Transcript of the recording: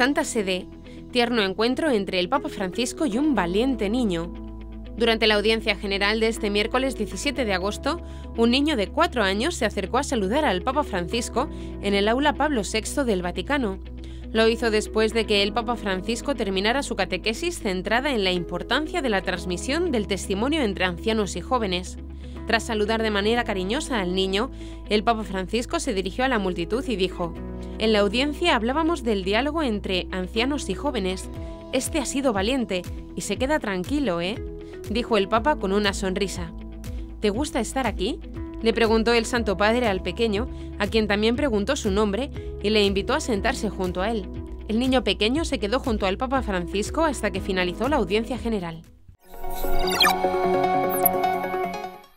Santa Sede, tierno encuentro entre el Papa Francisco y un valiente niño. Durante la audiencia general de este miércoles 17 de agosto, un niño de 4 años se acercó a saludar al Papa Francisco en el aula Pablo VI del Vaticano. Lo hizo después de que el Papa Francisco terminara su catequesis centrada en la importancia de la transmisión del testimonio entre ancianos y jóvenes. Tras saludar de manera cariñosa al niño, el Papa Francisco se dirigió a la multitud y dijo: «En la audiencia hablábamos del diálogo entre ancianos y jóvenes. Este ha sido valiente y se queda tranquilo, dijo el Papa con una sonrisa. «¿Te gusta estar aquí?», le preguntó el Santo Padre al pequeño, a quien también preguntó su nombre y le invitó a sentarse junto a él. El niño pequeño se quedó junto al Papa Francisco hasta que finalizó la audiencia general.